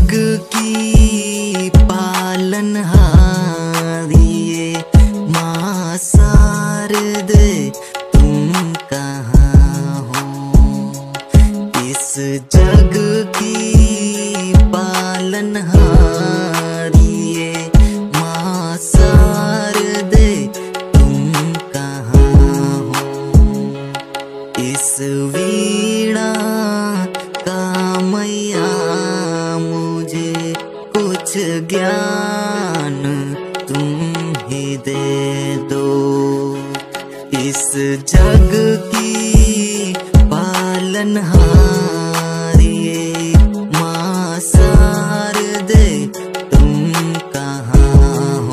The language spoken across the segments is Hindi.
जग की पालनहारी ये माँ शारदे तुम कहाँ हो। इस जग की पालनहारी ये माँ शारदे तुम कहाँ हो। इस वीणा का मैया मुझे कुछ ज्ञान तुम ही दे दो। इस जग की पालनहारी ये माँ शारदे तुम कहाँ हो।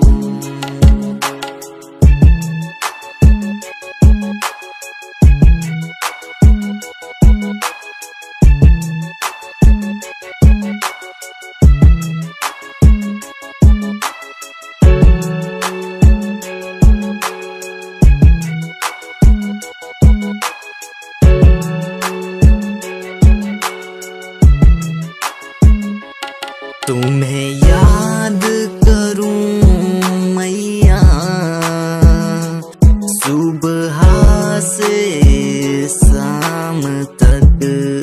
तुम्हें याद करूं मैया सुबह से शाम तक।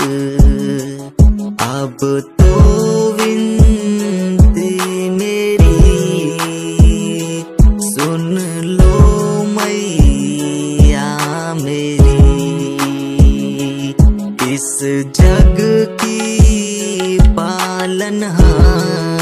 अब तो विनती मेरी सुन लो मैया मेरी। इस जग की पालनहारी